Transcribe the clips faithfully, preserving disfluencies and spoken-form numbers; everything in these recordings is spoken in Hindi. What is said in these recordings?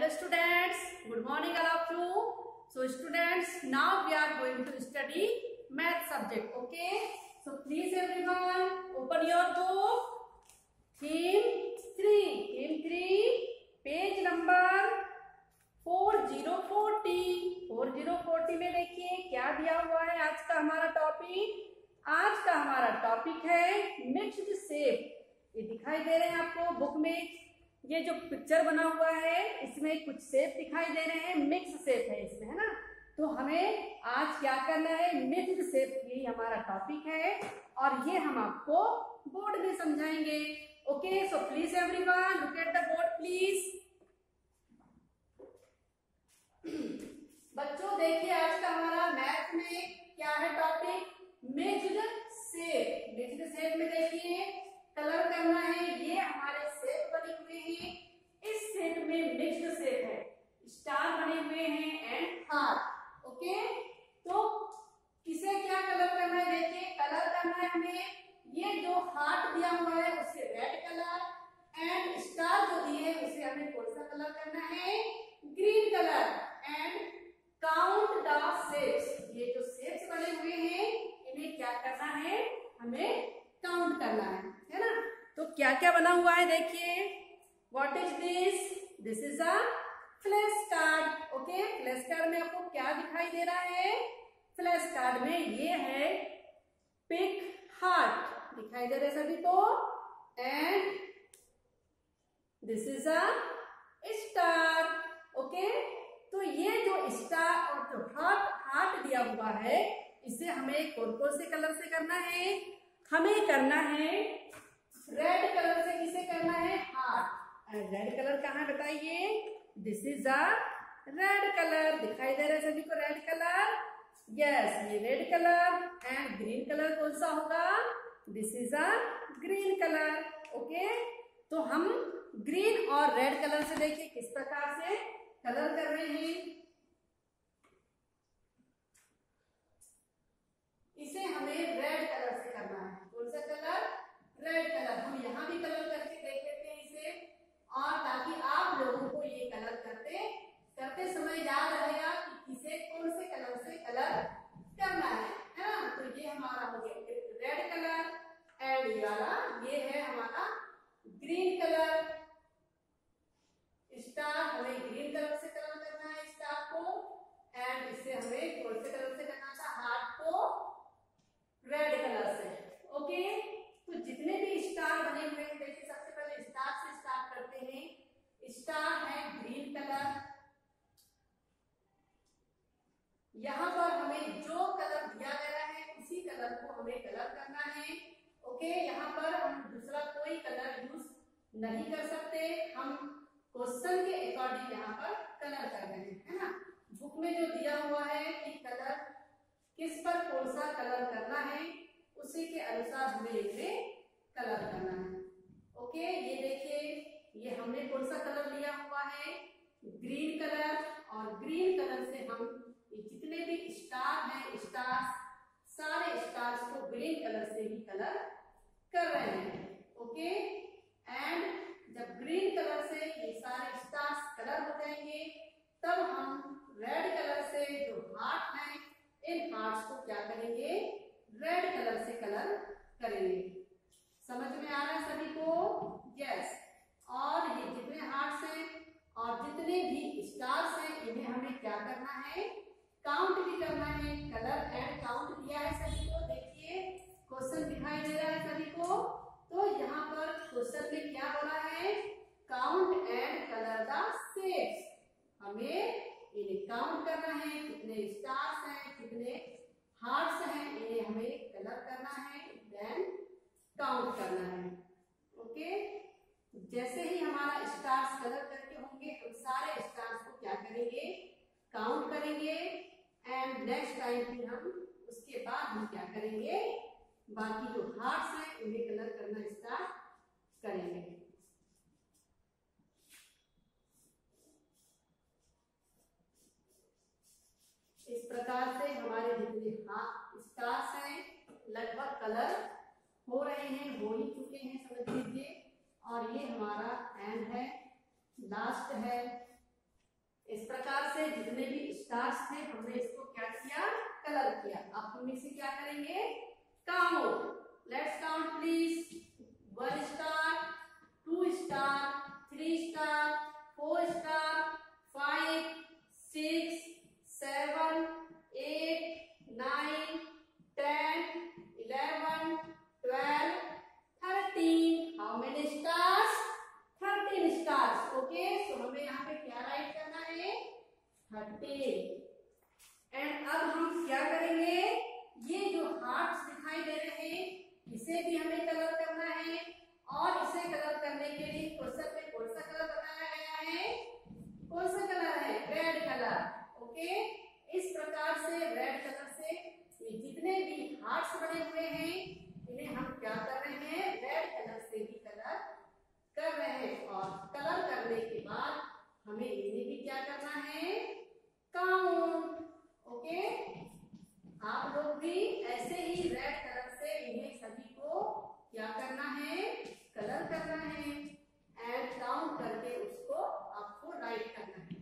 Hello students, good morning all of you. So students, now we are going to study math subject. Okay, so please everyone open your book. Theme three, theme three, page number four zero forty. Four zero forty में देखिए क्या दिया हुआ है. आज का हमारा टॉपिक आज का हमारा टॉपिक है मिक्स्ड शेप. ये दिखाई दे रहे हैं आपको बुक में. ये जो पिक्चर बना हुआ है इसमें कुछ शेप दिखाई दे रहे हैं. मिक्स शेप है इसमें, है ना. तो हमें आज क्या करना है, मिक्स्ड शेप. यही हमारा टॉपिक है और ये हम आपको बोर्ड में समझाएंगे. Okay, so please everyone look at the board please. बच्चों देखिए आज का हमारा मैथ में क्या है topic, mixed shape. Mixed shape में देखिए कलर करना है. ये हमारे शेप बने हुए हैं. इस शेप में मिक्स्ड शेप है. स्टार बने हुए हैं एंड हार्ट. ओके, तो किसे क्या कलर करना है. देखिए कलर करना है हमें. ये जो हार्ट दिया हुआ है उसे रेड कलर एंड स्टार जो दिए उसे हमें कौन सा कलर करना है, green colour. And count the shapes. ये जो शेप्स बने हुए हैं इन्हें क्या करना है, हमें काउंट करना है, है ना. तो क्या क्या बना हुआ है देखिए. What is this, this is a flash card. Okay, flash card में आपको क्या दिखाई दे रहा है. फ्लैश कार्ड में ये है पिक हार्ट दिखाई दे रहे सभी को. And this is a star. Okay, तो ये जो स्टार और जो हार्ट हार्ट दिया हुआ है इसे हमें कौन कौन से कलर से करना है. हमें करना है रेड कलर से. किसे करना है, हार्ट. रेड कलर कहाँ बताइए. This is a red colour. दिखाई दे रहा है सभी को रेड कलर. यस, ये red colour. And green colour कौन सा होगा, this is a green colour. Okay, तो हम ग्रीन और रेड कलर से देखिए किस प्रकार से कलर कर रहे हैं. इसे हमें रेड कलर से करना है. कौन सा कलर, रेड कलर. हम यहाँ भी कलर करके देख लेते हैं इसे, और ताकि आप लोगों को ये कलर करते करते समय याद रहेगा कि किसे कौन से कलर से कलर करना है, है ना. तो ये हमारा हो गया रेड कलर. एंड ये वाला ये है हमारा ग्रीन कलर. स्टार हमें ग्रीन कलर से कलर करना है स्टार को. एंड इसे हमें कौन से कलर से करना था, हार्ट को रेड कलर से. ओके, तो जितने भी स्टार बने हुए हैं देखिए सबसे पहले स्टार से स्टार्ट करते हैं. स्टार है ग्रीन कलर. यहाँ पर हमें जो कलर दिया गया है उसी कलर को हमें कलर करना है. ओके, यहाँ पर हम दूसरा कोई कलर यूज नहीं कर सकते. हम क्वेश्चन के अकॉर्डिंग यहाँ पर कलर कर रहे हैं, है ना. बुक में जो दिया हुआ है कि कलर किस पर कौन सा कलर करना है उसी के अनुसार हमें इसमें कलर करना है. ओके, ये देखिए ये हमने कौन सा कलर लिया हुआ है, ग्रीन कलर. और ग्रीन कलर से हम ये जितने भी स्टार हैं स्टार सारे स्टार्स को ग्रीन कलर से ही कलर कर रहे हैं. ओके, एंड जब ग्रीन कलर से ये सारे स्टार्स कलर हो जाएंगे तब हम रेड कलर से जो हार्ट हैं इन हार्ट्स को क्या करेंगे, रेड कलर से कलर करेंगे. समझ में आ रहा है सभी को. यस, और ये जितने हार्ट्स हैं और जितने भी स्टार्स हैं इन्हें हमें क्या करना है, काउंट भी करना है. कलर एंड काउंट दिया है सभी को. देखिए क्वेश्चन दिखाई दे रहा है सभी को. तो यहाँ पर क्वेश्चन में क्या बोला है, count and colour the shapes. हमें इन्हें काउंट करना है, कितने स्टार्स हैं कितने हार्ट्स हैं इन्हें हमें कलर करना है. देन काउंट करना है. ओके, जैसे ही हमारा स्टार्स कलर करके होंगे हम सारे स्टार्स को क्या करेंगे, काउंट करेंगे. एंड नेक्स्ट टाइम फिर हम उसके बाद हम क्या करेंगे, बाकी जो हार्ट्स हैं उन्हें कलर करना स्टार्ट करेंगे. इस प्रकार से हमारे जितने स्टार्स हैं लगभग कलर हो रहे हैं, हो ही चुके हैं समझ लीजिए. और ये हमारा एंड है, लास्ट है. इस प्रकार से जितने भी स्टार्स थे हमने इसको क्या किया, कलर किया। अब हम इसे क्या करेंगे, count. Let's count please. One star, two star, three star, four star, five, six, seven, eight, nine, ten, eleven, twelve, thirteen. How many stars, thirteen stars. Okay, तो हमें यहाँ पे क्या राइट करना है, थर्टीन। एंड अब हम क्या करेंगे, ये जो हार्ट्स दिखाई दे रहे हैं इसे भी हमें कलर करना है, और इसे कलर करने के लिए क्वेश्चन में कौन सा कलर बताया गया है, कौन सा कलर है, रेड कलर। ओके, इस प्रकार से रेड कलर से ये जितने भी हार्ट्स बने हुए हैं इन्हें हम क्या कर रहे हैं, रेड कलर से ही कलर कर रहे हैं। और कलर करने के बाद हमें इन्हें भी क्या करना है, काउंट। ओके, आप लोग भी ऐसे ही रेड कलर से इन्हें सभी को क्या करना है, कलर करना है एंड काउंट करके उसको आपको राइट करना है।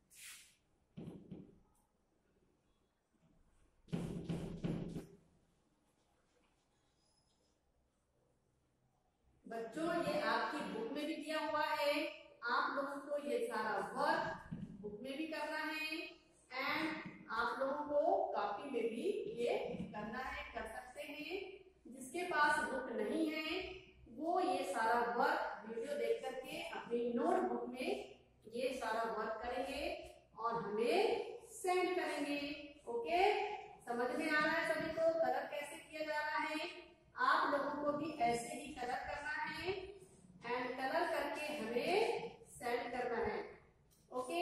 बच्चों ये आपकी बुक में भी दिया हुआ है, आप लोगों को ये सारा वर्क बुक में भी करना है एंड आप लोगों को कॉपी में भी ये करना है, कर सकते हैं। जिसके पास बुक नहीं है वो ये सारा वर्क वीडियो देख करके अपनी नोटबुक में ये सारा वर्क करेंगे और हमें सेंड करेंगे। ओके, समझ में आ रहा है सभी को कलर कैसे किया जा रहा है। आप लोगों को भी ऐसे ही कलर करना है एंड कलर करके हमें सेंड करना है। ओके,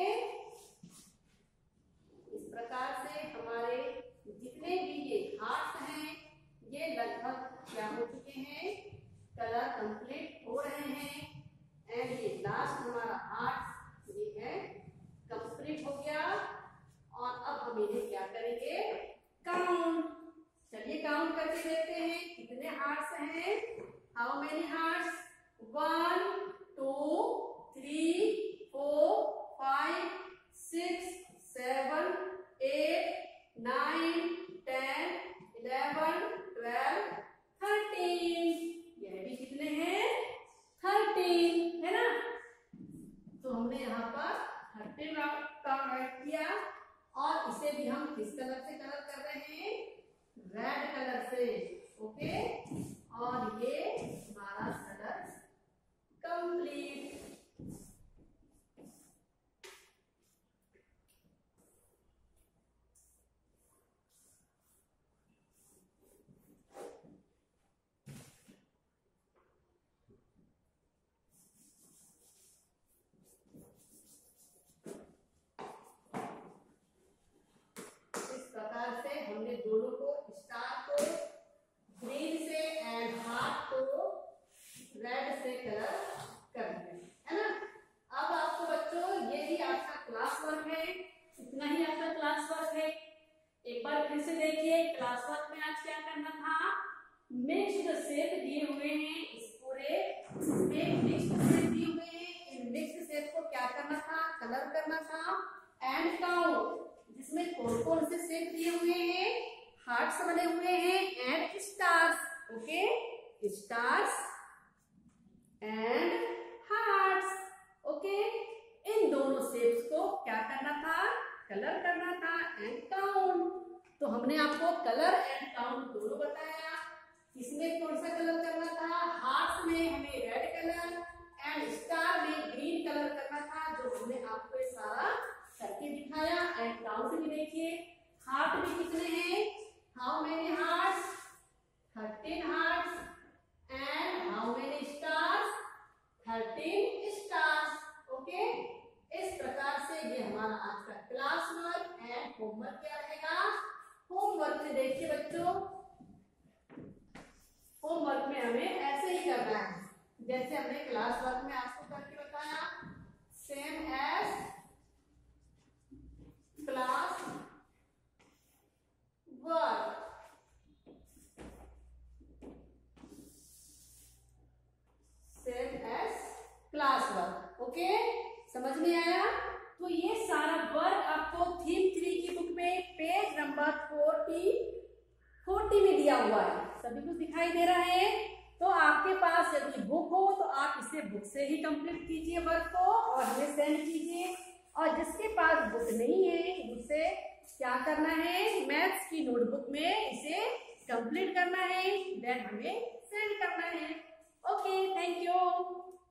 इस प्रकार से हमारे जितने भी ये हार्ट्स हैं ये लगभग क्या हो चुके हैं, कलर कंप्लीट हो रहे हैं एंड ये लास्ट हमारा हार्ट ये है कंप्लीट हो गया। और अब हम इन्हें क्या करेंगे, काउंट। चलिए काउंट करके देखते हैं कितने हार्ट्स हैं, how many hearts, one, two, three, four, five, six, seven, eight, nine, ten, eleven, twelve, thirteen. यह भी कितने हैं, थर्टीन, है ना। तो हमने यहाँ पर थर्टीन राइट किया और इसे भी हम किस कलर से कलर कर रहे हैं, रेड कलर से। ओके, और ये हमारा कलर कंप्लीट। हमने दोनों को, स्टार को ग्रीन से एंड हार्ट को रेड से कलर कर दिया, है ना। अब आपको बच्चों ये भी आपका क्लास वर्क है, इतना ही आपका क्लास वर्क है। एक बार फिर से देखिए क्लास वर्क में आज क्या करना था, मिक्स्ड शेप दिए हुए हैं, इस पूरे में मिक्स्ड शेप दिए हुए हैं, इन मिक्स्ड शेप को क्या करना था, कलर करना था एंड काउंट, जिसमें कौन कौन से शेप दिए हुए हैं, हार्ट्स बने हुए हैं and stars. Okay, stars and hearts. Okay, इन दोनों शेप्स को क्या करना था, कलर करना था एंड काउंट। तो हमने आपको कलर एंड काउंट दोनों बताया। इसमें कौन सा कलर करना था, हार्ट्स में हमें रेड कलर एंड स्टार में ग्रीन कलर करना था, जो हमने आपको ये सारा करके दिखाया। एंड काउंट भी देखिए, हार्ट भी कितने हैं, how many hearts, thirteen hearts and how many stars, thirteen stars. Okay, इस प्रकार से ये हमारा आज का क्लास वर्क एंड होमवर्क क्या रहेगा। होमवर्क में देखिए बच्चों, होमवर्क में हमें ऐसे ही करना है जैसे हमने क्लास वर्क में आपको करके बताया, same as class work. Same as class work. Okay, समझ में आया। तो ये सारा वर्क आपको थीम थ्री की बुक में पेज नंबर फोर्टी फोर्टी में दिया हुआ है। सभी कुछ दिखाई दे रहा है। तो आपके पास यदि बुक हो तो आप इसे बुक से ही कंप्लीट कीजिए वर्क को और हमें सेंड कीजिए, और जिसके पास बुक नहीं है उसे क्या करना है, मैथ्स की नोटबुक में इसे कंप्लीट करना है, देन हमें सेंड करना है। Okay, thank you.